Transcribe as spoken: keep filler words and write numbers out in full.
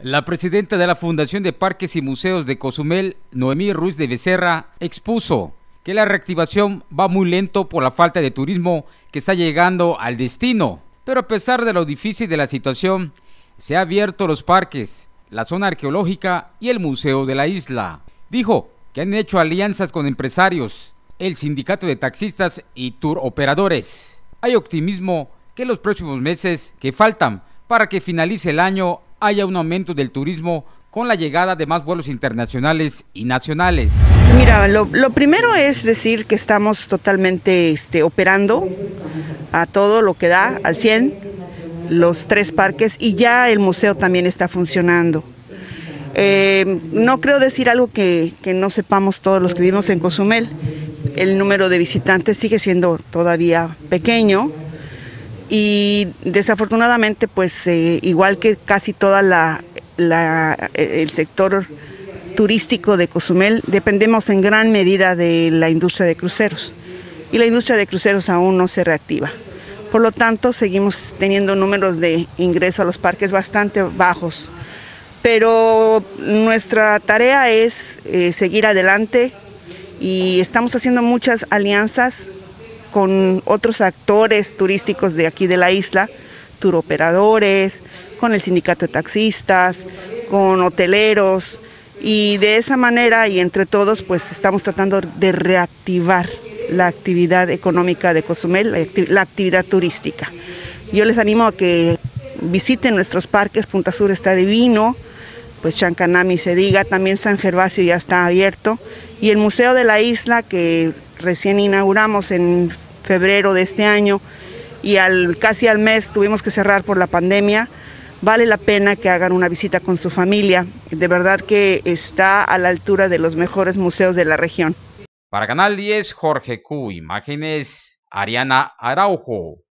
La presidenta de la Fundación de Parques y Museos de Cozumel, Noemí Ruiz de Becerra, expuso que la reactivación va muy lento por la falta de turismo que está llegando al destino. Pero a pesar de lo difícil de la situación, se han abierto los parques, la zona arqueológica y el museo de la isla. Dijo que han hecho alianzas con empresarios, el sindicato de taxistas y tour operadores. Hay optimismo que en los próximos meses que faltan para que finalice el año haya un aumento del turismo con la llegada de más vuelos internacionales y nacionales. Mira, lo, lo primero es decir que estamos totalmente este, operando a todo lo que da, al cien, los tres parques, y ya el museo también está funcionando. Eh, no creo decir algo que, que no sepamos todos los que vivimos en Cozumel. El número de visitantes sigue siendo todavía pequeño y desafortunadamente, pues eh, igual que casi toda la, la el sector turístico de Cozumel, dependemos en gran medida de la industria de cruceros, y la industria de cruceros aún no se reactiva. Por lo tanto, seguimos teniendo números de ingreso a los parques bastante bajos, pero nuestra tarea es eh, seguir adelante, y estamos haciendo muchas alianzas con otros actores turísticos de aquí de la isla, turoperadores, con el sindicato de taxistas, con hoteleros, y de esa manera y entre todos pues estamos tratando de reactivar la actividad económica de Cozumel, la, acti la actividad turística. Yo les animo a que visiten nuestros parques. Punta Sur está divino, pues Chancanami se diga, también San Gervasio ya está abierto, y el Museo de la Isla, que recién inauguramos en febrero de este año, y al, casi al mes tuvimos que cerrar por la pandemia. Vale la pena que hagan una visita con su familia, de verdad que está a la altura de los mejores museos de la región. Para Canal diez, Jorge Q, imágenes, Ariana Araujo.